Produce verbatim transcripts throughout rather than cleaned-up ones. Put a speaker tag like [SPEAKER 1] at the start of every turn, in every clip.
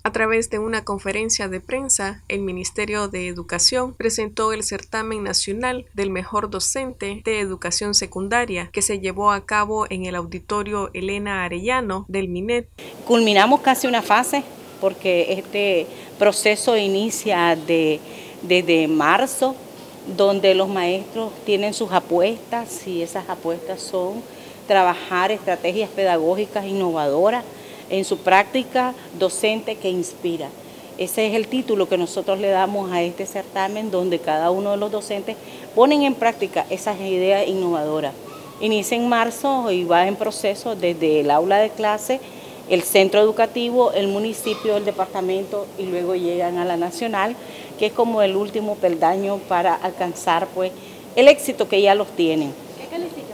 [SPEAKER 1] A través de una conferencia de prensa, el Ministerio de Educación presentó el certamen nacional del mejor docente de educación secundaria que se llevó a cabo en el auditorio Elena Arellano del MINET.
[SPEAKER 2] Culminamos casi una fase porque este proceso inicia de, desde marzo, donde los maestros tienen sus apuestas y esas apuestas son trabajar estrategias pedagógicas innovadoras en su práctica docente que inspira. Ese es el título que nosotros le damos a este certamen, donde cada uno de los docentes ponen en práctica esas ideas innovadoras. Inicia en marzo y va en proceso desde el aula de clase, el centro educativo, el municipio, el departamento y luego llegan a la nacional, que es como el último peldaño para alcanzar pues el éxito que ya los tienen.
[SPEAKER 3] ¿Qué califica?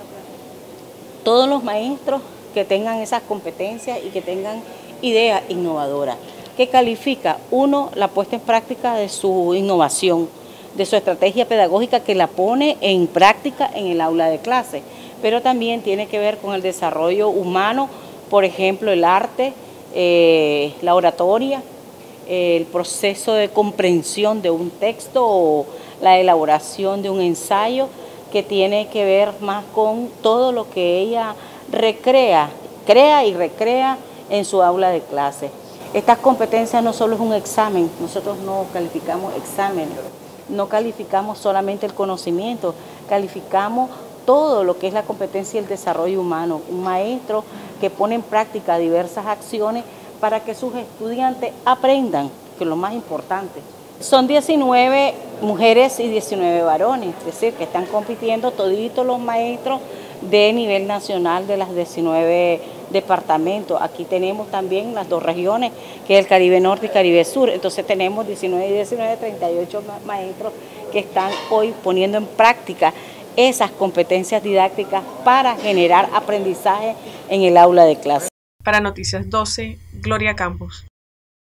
[SPEAKER 2] Todos los maestros que tengan esas competencias y que tengan ideas innovadoras. ¿Qué califica? Uno, la puesta en práctica de su innovación, de su estrategia pedagógica que la pone en práctica en el aula de clase, pero también tiene que ver con el desarrollo humano, por ejemplo, el arte, eh, la oratoria, eh, el proceso de comprensión de un texto o la elaboración de un ensayo, que tiene que ver más con todo lo que ella recrea, crea y recrea en su aula de clase. Estas competencias no solo es un examen, nosotros no calificamos exámenes, no calificamos solamente el conocimiento, calificamos todo lo que es la competencia y el desarrollo humano. Un maestro que pone en práctica diversas acciones para que sus estudiantes aprendan, que es lo más importante. Son diecinueve mujeres y diecinueve varones, es decir, que están compitiendo toditos los maestros de nivel nacional de las diecinueve departamentos. Aquí tenemos también las dos regiones, que es el Caribe Norte y Caribe Sur. Entonces tenemos diecinueve y diecinueve, treinta y ocho maestros que están hoy poniendo en práctica esas competencias didácticas para generar aprendizaje en el aula de clase.
[SPEAKER 1] Para Noticias doce, Gloria Campos.